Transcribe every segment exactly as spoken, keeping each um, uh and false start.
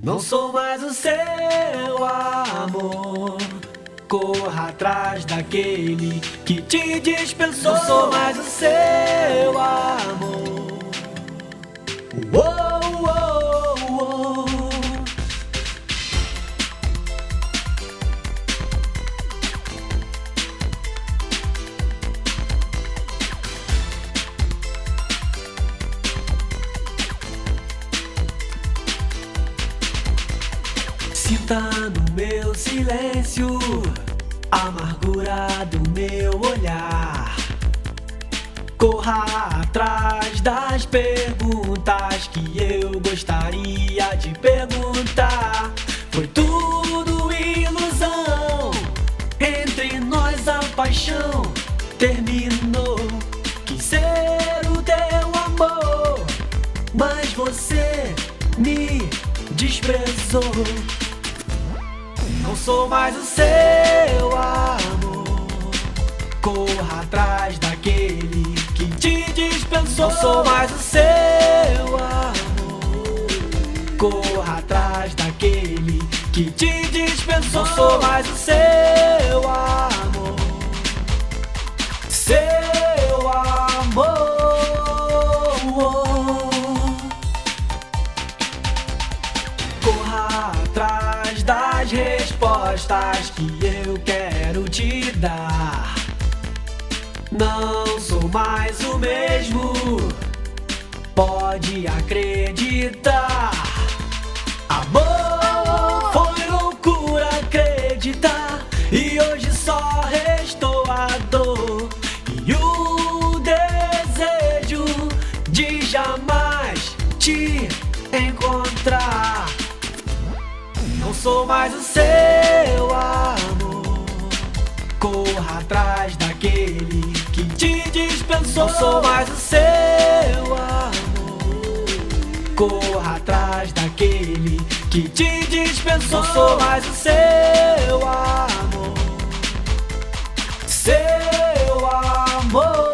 Não sou mais o seu amor. Corra atrás daquele que te dispensou. Não sou mais o seu amor. Uou, uou, uou. Sinta no meu silêncio a amargura do meu olhar. Corra atrás das perguntas que eu gostaria de perguntar. Foi tudo ilusão, entre nós a paixão terminou. Quis ser o teu amor, mas você me desprezou. Não sou mais o seu amor. Corra atrás daquele que te dispensou. Não sou mais o seu amor. Corra atrás daquele que te dispensou. Não sou mais o seu amor. Seu amor. Corra atrás das respostas que eu quero te dar. Não sou mais o mesmo, pode acreditar. Amor, foi loucura acreditar, e hoje só restou a dor e o desejo de jamais te encontrar. Não sou mais o seu amor. Corra atrás daquele que te dispensou. Não sou mais o seu amor. Corra atrás daquele que te dispensou. Não sou mais o seu amor. Seu amor.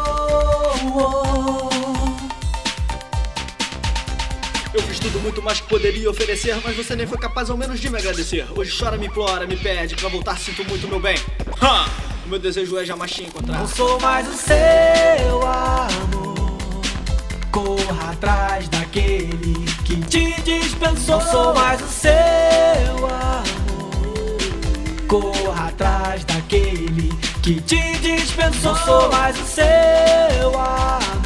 Eu fiz tudo muito mais que poderia oferecer, mas você nem foi capaz ao menos de me agradecer. Hoje chora, me implora, me pede, pra voltar sinto muito, meu bem. Ha! O meu desejo é jamais te encontrar. Não sou mais o seu amor. Corra atrás daquele que te dispensou. Não sou mais o seu amor. Corra atrás daquele que te dispensou. Não sou mais o seu amor.